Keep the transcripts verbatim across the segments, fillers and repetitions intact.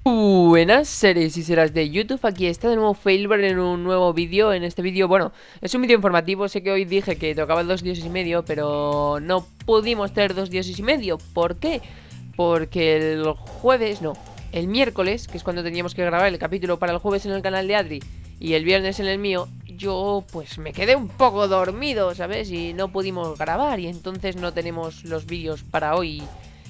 Buenas seres y seras de YouTube, aquí está de nuevo Failbar en un nuevo vídeo. En este vídeo, bueno, es un vídeo informativo. Sé que hoy dije que tocaba dos dioses y medio, pero no pudimos tener dos dioses y medio. ¿Por qué? Porque el jueves, no, el miércoles, que es cuando teníamos que grabar el capítulo para el jueves en el canal de Adri y el viernes en el mío, yo pues me quedé un poco dormido, ¿sabes? Y no pudimos grabar y entonces no tenemos los vídeos para hoy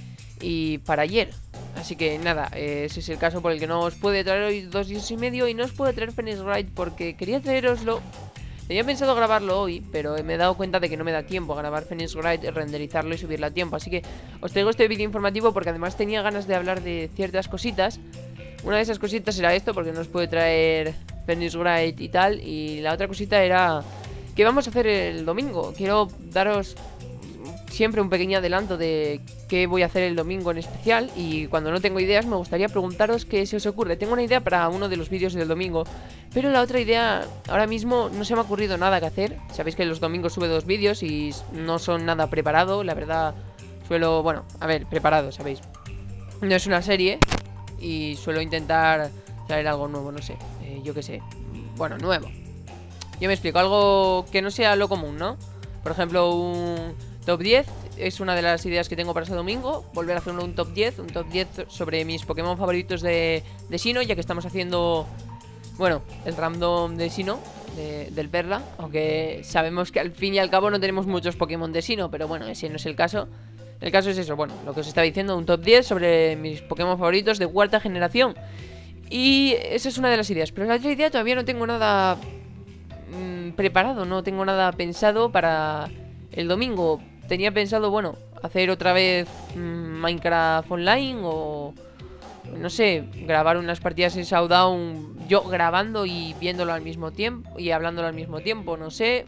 y para ayer. Así que nada, eh, ese es el caso por el que no os puede traer hoy dos días y medio. Y no os puedo traer Phoenix Wright porque quería traeroslo. Tenía pensado grabarlo hoy, pero me he dado cuenta de que no me da tiempo a grabar Phoenix Wright, renderizarlo y subirlo a tiempo. Así que os traigo este vídeo informativo porque además tenía ganas de hablar de ciertas cositas. Una de esas cositas era esto, porque no os puede traer Phoenix Wright y tal. Y la otra cosita era ¿qué vamos a hacer el domingo? Quiero daros siempre un pequeño adelanto de qué voy a hacer el domingo en especial. Y cuando no tengo ideas me gustaría preguntaros qué se os ocurre. Tengo una idea para uno de los vídeos del domingo, pero la otra idea ahora mismo no se me ha ocurrido nada que hacer. Sabéis que los domingos sube dos vídeos y no son nada preparado. La verdad suelo, bueno, a ver, preparado, sabéis, no es una serie y suelo intentar traer algo nuevo, no sé, eh, yo qué sé, bueno, nuevo. Yo me explico, algo que no sea lo común, ¿no? Por ejemplo, un top diez es una de las ideas que tengo para este domingo. Volver a hacer un top diez, un top diez sobre mis Pokémon favoritos de, de Sinnoh, ya que estamos haciendo, bueno, el random de Sinnoh, de, del Perla. Aunque sabemos que al fin y al cabo no tenemos muchos Pokémon de Sinnoh, pero bueno, ese no es el caso. El caso es eso, bueno, lo que os estaba diciendo, un top diez sobre mis Pokémon favoritos de cuarta generación. Y esa es una de las ideas, pero la otra idea todavía no tengo nada mmm, preparado, no tengo nada pensado para el domingo. Tenía pensado, bueno, hacer otra vez mmm, Minecraft Online o, no sé, grabar unas partidas en Showdown, yo grabando y viéndolo al mismo tiempo y hablándolo al mismo tiempo, no sé,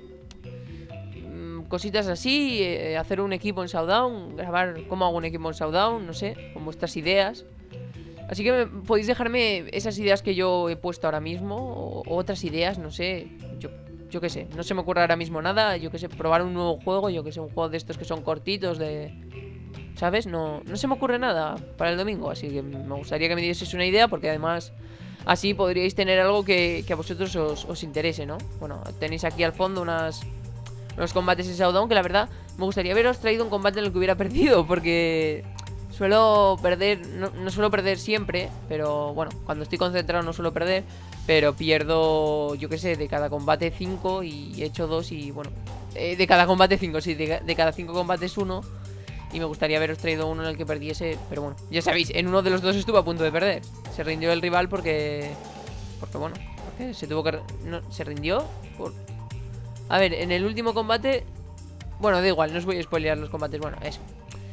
mmm, cositas así, eh, hacer un equipo en Showdown, grabar cómo hago un equipo en Showdown, no sé, con vuestras ideas. Así que podéis dejarme esas ideas que yo he puesto ahora mismo o, o otras ideas, no sé, yo Yo qué sé, no se me ocurre ahora mismo nada. Yo qué sé, probar un nuevo juego. Yo qué sé, un juego de estos que son cortitos de... ¿Sabes? No, no se me ocurre nada para el domingo. Así que me gustaría que me dieseis una idea, porque además así podríais tener algo que, que a vosotros os, os interese, ¿no? Bueno, tenéis aquí al fondo unas, unos combates en Showdown, que la verdad me gustaría haberos traído un combate en el que hubiera perdido, porque suelo perder, no, no suelo perder siempre, pero bueno, cuando estoy concentrado no suelo perder. Pero pierdo, yo qué sé, de cada combate cinco y he hecho dos y bueno, eh, de cada combate cinco, sí, de, de cada cinco combates uno. Y me gustaría haberos traído uno en el que perdiese, pero bueno, ya sabéis, en uno de los dos estuve a punto de perder. Se rindió el rival porque, porque bueno, porque se tuvo que... No, se rindió por... A ver, en el último combate... Bueno, da igual, no os voy a spoilear los combates, bueno, eso.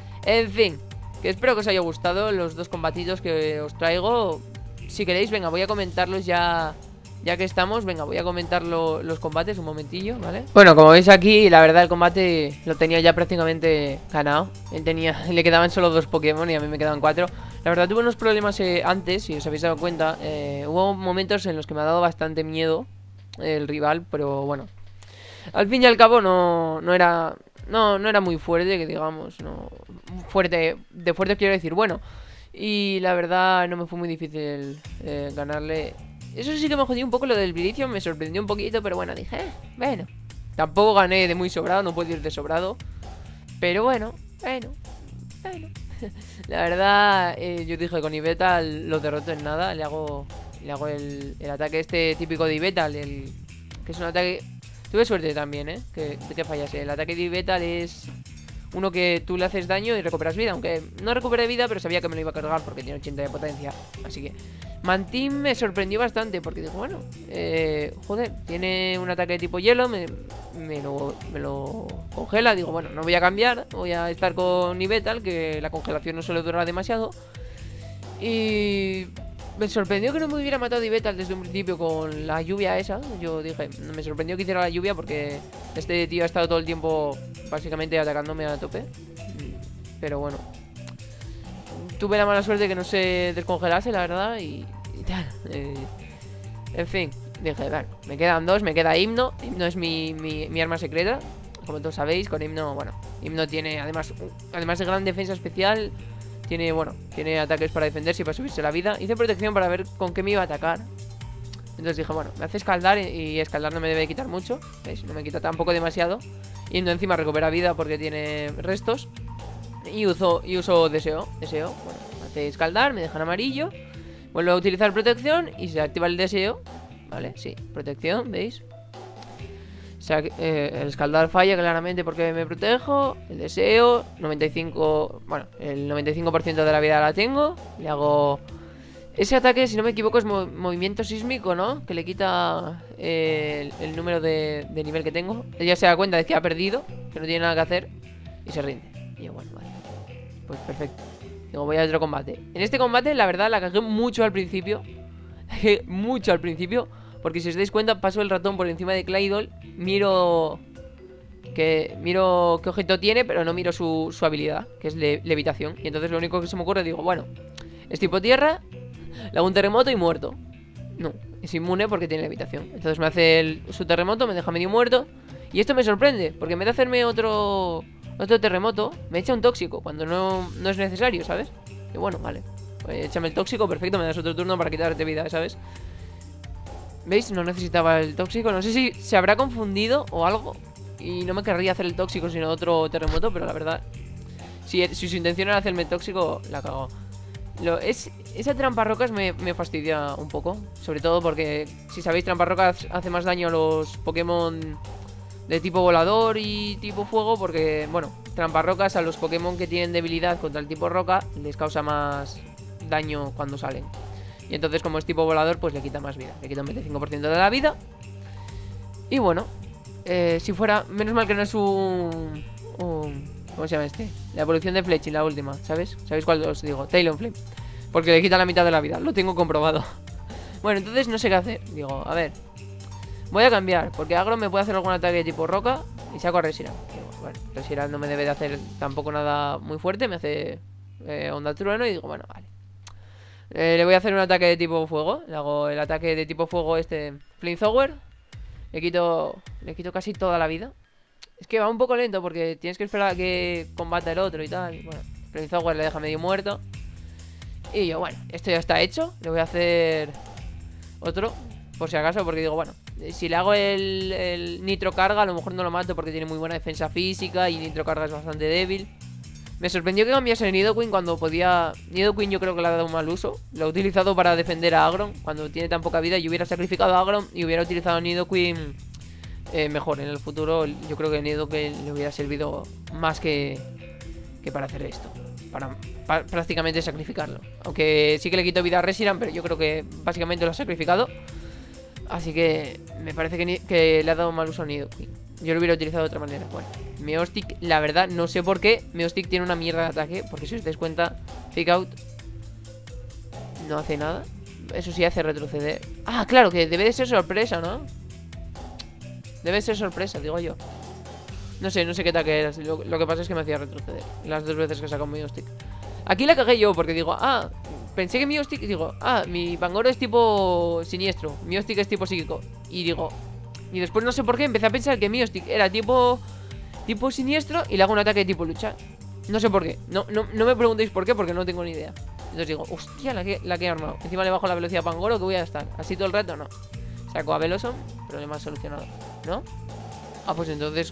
En fin, que espero que os haya gustado los dos combatitos que os traigo. Si queréis, venga, voy a comentarlos ya. Ya que estamos, venga, voy a comentar lo, los combates un momentillo, ¿vale? Bueno, como veis aquí, la verdad el combate lo tenía ya prácticamente ganado. Él tenía, le quedaban solo dos Pokémon y a mí me quedaban cuatro. La verdad tuve unos problemas eh, antes, si os habéis dado cuenta. eh, Hubo momentos en los que me ha dado bastante miedo el rival, pero bueno, al fin y al cabo no, no era... No, no era muy fuerte, que digamos, no... Fuerte, de fuerte quiero decir, bueno. Y la verdad no me fue muy difícil eh, ganarle. Eso sí que me jodió un poco lo del Viridion. Me sorprendió un poquito, pero bueno, dije, eh, bueno. Tampoco gané de muy sobrado, no puedo ir de sobrado. Pero bueno, bueno, bueno. La verdad, eh, yo dije, con Yveltal lo derroto en nada. Le hago le hago el, el ataque este típico de Yveltal, el, que es un ataque... Tuve suerte también, eh, que, que fallase. El ataque de Yveltal es... uno que tú le haces daño y recuperas vida. Aunque no recuperé vida, pero sabía que me lo iba a cargar porque tiene ochenta de potencia. Así que Mantine me sorprendió bastante, porque digo, bueno, eh, joder, tiene un ataque de tipo hielo. Me, me, lo, me lo congela. Digo, bueno, no voy a cambiar, voy a estar con Yveltal, que la congelación no suele durar demasiado. Y me sorprendió que no me hubiera matado Yveltal desde un principio con la lluvia esa. Yo dije, me sorprendió que hiciera la lluvia, porque este tío ha estado todo el tiempo básicamente atacándome a tope. Pero bueno, tuve la mala suerte que no se descongelase, la verdad. Y, y tal, eh, en fin, dije, bueno, me quedan dos, me queda Himno. Himno es mi, mi, mi arma secreta, como todos sabéis. Con Himno, bueno, Himno tiene además, además de gran defensa especial, Tiene, bueno, tiene ataques para defenderse y para subirse la vida. Hice protección para ver con qué me iba a atacar. Entonces dije, bueno, me hace escaldar y escaldar no me debe quitar mucho. ¿Veis? No me quita tampoco demasiado. Y no, encima recupera vida porque tiene restos. Y uso, y uso deseo, deseo. Bueno, me hace escaldar, me deja en amarillo. Vuelvo a utilizar protección y se activa el deseo. Vale, sí, protección, ¿veis? O sea, eh, el escaldar falla claramente porque me protejo. El deseo, noventa y cinco... Bueno, el noventa y cinco por ciento de la vida la tengo. Le hago... Ese ataque, si no me equivoco, es mo movimiento sísmico, ¿no? Que le quita eh, el, el número de, de nivel que tengo. Ella se da cuenta de que ha perdido, que no tiene nada que hacer, y se rinde. Y yo, bueno, vale. Pues perfecto. Digo, voy a otro combate. En este combate, la verdad, la cagué mucho al principio. Mucho al principio. Porque si os dais cuenta, paso el ratón por encima de Claydol. Miro... Que miro qué objeto tiene, pero no miro su, su habilidad, que es le levitación. Y entonces lo único que se me ocurre, digo, bueno, es tipo tierra... Le hago un terremoto y muerto. No, es inmune porque tiene levitación. Entonces me hace el, su terremoto, me deja medio muerto. Y esto me sorprende, porque en vez de hacerme otro Otro terremoto, me echa un tóxico cuando no, no es necesario, ¿sabes? Y bueno, vale, pues échame el tóxico, perfecto, me das otro turno para quitarte vida, ¿sabes? ¿Veis? No necesitaba el tóxico. No sé si se habrá confundido o algo y no me querría hacer el tóxico sino otro terremoto, pero la verdad, si, si su intención era hacerme el tóxico, la cagó. Lo, es, esa trampa rocas me, me fastidia un poco. Sobre todo porque, si sabéis, trampa rocas hace más daño a los Pokémon de tipo volador y tipo fuego. Porque, bueno, trampa rocas a los Pokémon que tienen debilidad contra el tipo roca les causa más daño cuando salen. Y entonces, como es tipo volador, pues le quita más vida. Le quita un veinticinco por ciento de la vida. Y bueno, eh, si fuera... Menos mal que no es un... un ¿cómo se llama este? La evolución de Fletchling, la última, ¿sabes? ¿Sabéis cuál os digo? Talonflame. Porque le quita la mitad de la vida, lo tengo comprobado. Bueno, entonces no sé qué hacer. Digo, a ver, voy a cambiar, porque Agro me puede hacer algún ataque de tipo roca y saco a Reshiram. Digo, bueno, Reshiram no me debe de hacer tampoco nada muy fuerte. Me hace eh, onda trueno y digo, bueno, vale, eh, le voy a hacer un ataque de tipo fuego. Le hago el ataque de tipo fuego este Flamethrower. Le quito, le quito casi toda la vida. Es que va un poco lento porque tienes que esperar a que combata el otro y tal. Y bueno, Flamethrower le deja medio muerto. Y yo, bueno, esto ya está hecho. Le voy a hacer otro, por si acaso, porque digo, bueno, si le hago el, el Nitro Carga, a lo mejor no lo mato porque tiene muy buena defensa física y Nitro Carga es bastante débil. Me sorprendió que cambiase el Nidoqueen cuando podía... Nidoqueen yo creo que le ha dado un mal uso. Lo ha utilizado para defender a Aggron cuando tiene tan poca vida. Yo hubiera sacrificado a Aggron y hubiera utilizado a Nidoqueen eh, mejor en el futuro. Yo creo que Nidoqueen le hubiera servido más que, que para hacer esto. Para, para prácticamente sacrificarlo. Aunque sí que le quito vida a Reshiram, pero yo creo que básicamente lo ha sacrificado. Así que me parece que, que le ha dado mal uso a Nidoqueen. Yo lo hubiera utilizado de otra manera. Bueno, Meowstic, la verdad, no sé por qué Meowstic tiene una mierda de ataque. Porque si os dais cuenta, Fake Out no hace nada. Eso sí hace retroceder. Ah, claro, que debe de ser sorpresa, ¿no? Debe ser sorpresa, digo yo. No sé, no sé qué ataque era. Lo, lo que pasa es que me hacía retroceder las dos veces que saco un Meowstic. Aquí la cagué yo porque digo, ah, pensé que Meowstic, digo, ah, mi Pangoro es tipo siniestro, Meowstic es tipo psíquico. Y digo, y después no sé por qué empecé a pensar que Meowstic era tipo tipo siniestro y le hago un ataque de tipo lucha. No sé por qué, no, no, no me preguntéis por qué, porque no tengo ni idea. Entonces digo, hostia, la que, la que he armado. Encima le bajo la velocidad a Pangoro, que voy a estar así todo el rato, no. Saco a Veloson, problema solucionado, ¿no? Ah, pues entonces...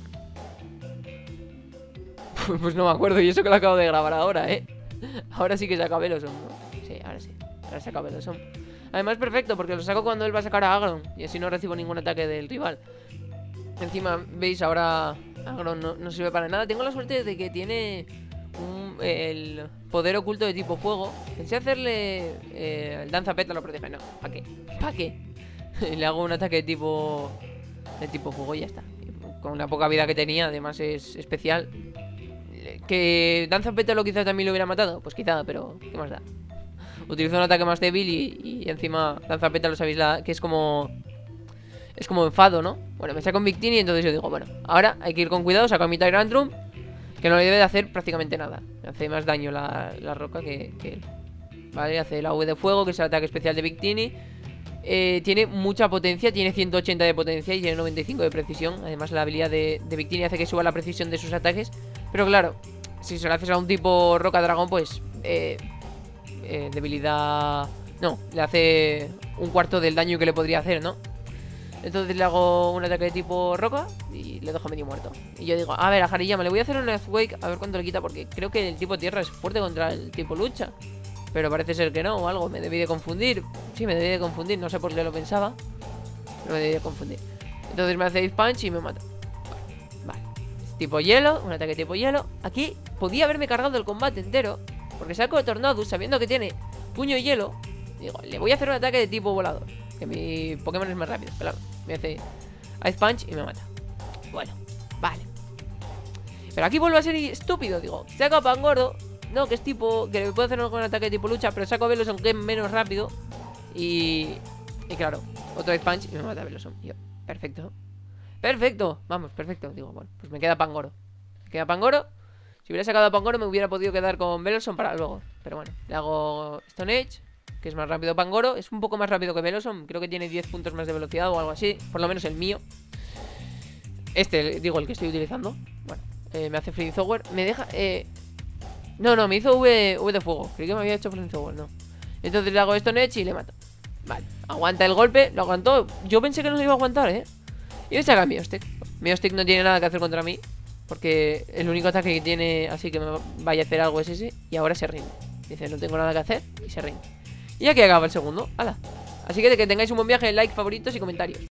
Pues no me acuerdo, y eso que lo acabo de grabar ahora, ¿eh? Ahora sí que saca Veloson, ¿no? Sí, ahora sí, ahora saca Veloson. Además perfecto, porque lo saco cuando él va a sacar a Aggron y así no recibo ningún ataque del rival. Encima, veis, ahora Aggron no, no sirve para nada. Tengo la suerte de que tiene un, el poder oculto de tipo fuego. Pensé hacerle eh, el danza pétalo, pero dije, no, ¿para qué? ¿Para qué? Le hago un ataque de tipo de tipo fuego y ya está. Con la poca vida que tenía, además es especial. ¿Que danza pétalo quizá también lo hubiera matado? Pues quizá, pero ¿qué más da? Utilizo un ataque más débil y, y encima danza pétalo, sabéis la, que es como... Es como enfado, ¿no? Bueno, me saco un Victini y entonces yo digo, bueno, ahora hay que ir con cuidado, saco a mi Tyrantrum, que no le debe de hacer prácticamente nada. Hace más daño la, la roca que, que él. Vale, hace el A V de fuego, que es el ataque especial de Victini. eh, Tiene mucha potencia, tiene ciento ochenta de potencia y tiene noventa y cinco de precisión. Además la habilidad de, de Victini hace que suba la precisión de sus ataques. Pero claro, si se lo haces a un tipo roca dragón, pues eh, eh, debilidad... No, le hace un cuarto del daño que le podría hacer, ¿no? Entonces le hago un ataque de tipo roca y le dejo medio muerto. Y yo digo, a ver, a Hariyama le voy a hacer un Earthquake a ver cuánto le quita, porque creo que el tipo tierra es fuerte contra el tipo lucha. Pero parece ser que no, o algo, me debí de confundir. Sí, me debí de confundir, no sé por qué lo pensaba, pero me debí de confundir. Entonces me hace Ice Punch y me mata. Vale, es tipo hielo, un ataque tipo hielo. Aquí podía haberme cargado el combate entero, porque saco Tornadus sabiendo que tiene puño hielo. Digo, le voy a hacer un ataque de tipo volador, que mi Pokémon es más rápido, claro. Me hace Ice Punch y me mata. Bueno, vale. Pero aquí vuelvo a ser estúpido. Digo, saco a Pangoro. No, que es tipo, que le puedo hacer un ataque de tipo lucha, pero saco a Veloson, que es menos rápido. Y, y claro, otro Ice Punch y me mata a Veloson. Yo, perfecto. Perfecto, vamos, perfecto. Digo, bueno, pues me queda Pangoro. Me queda Pangoro. Si hubiera sacado a Pangoro me hubiera podido quedar con Veloson para luego. Pero bueno, le hago Stone Edge, que es más rápido Pangoro. Es un poco más rápido que Veloson. Creo que tiene diez puntos más de velocidad o algo así. Por lo menos el mío. Este, digo, el que estoy utilizando. Bueno, eh, me hace Flamethrower. Me deja... Eh... No, no, me hizo V, v de fuego. Creí que me había hecho Flamethrower, no. Entonces le hago Stone Edge y le mato. Vale, aguanta el golpe. Lo aguantó. Yo pensé que no se iba a aguantar, ¿eh? Y me saca Miostic. Miostic no tiene nada que hacer contra mí, porque el único ataque que tiene así que me vaya a hacer algo es ese. Y ahora se rinde. Dice, no tengo nada que hacer y se rinde. Y aquí acaba el segundo. ¡Hala! Así que de que tengáis un buen viaje, like, favoritos y comentarios.